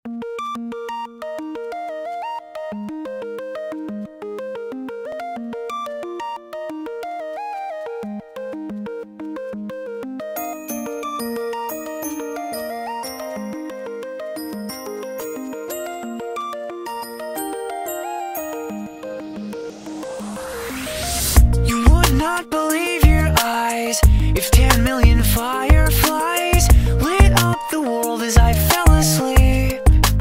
You would not believe your eyes if 10 million fireflies lit up the world as I fell asleep.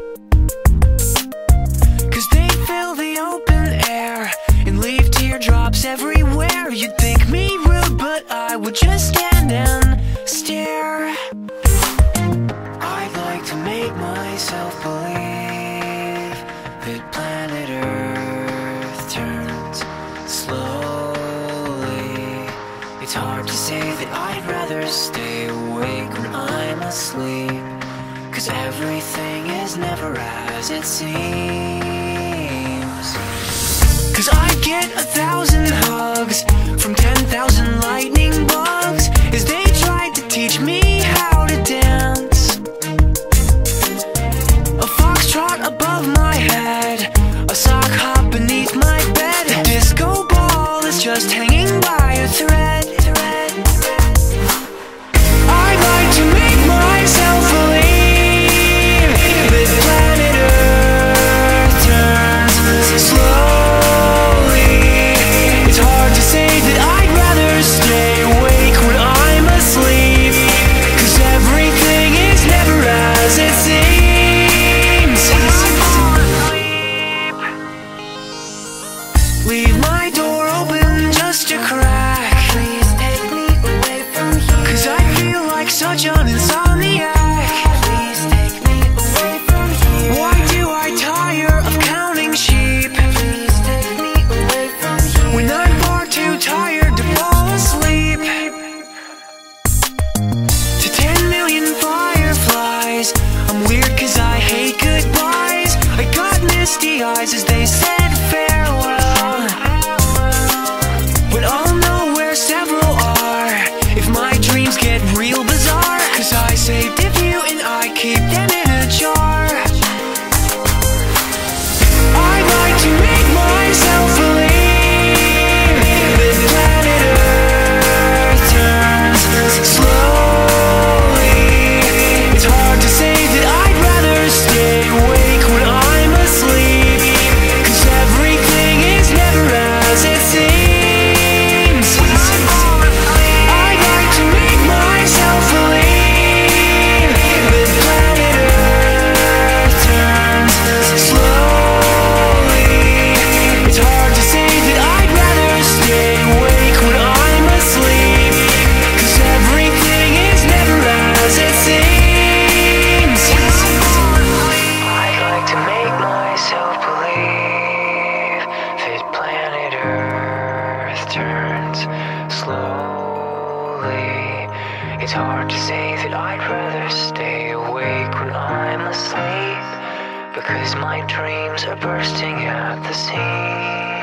'Cause they'd fill the open air and leave teardrops everywhere. You'd think me rude, but I would just stand and stare. I'd like to make myself believe that planet Earth turns slowly. It's hard to say that I'd rather stay awake when I'm asleep, 'cause everything is never as it seems. 'Cause I get 1,000 hugs from 10,000 lightning bugs as they tried to teach me how to dance. A foxtrot above my head, a sock hop beneath my bed, a disco ball is just hanging by a thread. I'd like to make myself believe that planet Earth turns slowly. It's hard to say that I'd rather stay awake when I'm asleep, 'cause everything is never as it seems. Leave my door open just a crack. Please take me away from here, 'cause I feel like such an insomniac. Please take me away from here. Why do I tire of counting sheep? Please take me away from here, when I'm far too tired to fall asleep. To 10 million fireflies, I'm weird 'cause I hate goodbyes. I got misty eyes as they said farewell, but I'll know where several are if my dreams get real bizarre, 'cause I saved a few and I keep them in a jar. I'd like to make myself believe that planet Earth turns slowly. It's hard to say that I'd rather stay awake when I'm asleep, 'cause everything is never as it seems. I'd like to make myself believe that planet Earth turns slowly. It's hard to say that I'd rather stay awake when I'm asleep, 'cause everything is never as it seems. I'd like to make myself believe that planet Earth turns slowly. It's hard to say that I'd rather stay awake when I'm asleep, because my dreams are bursting at the seams.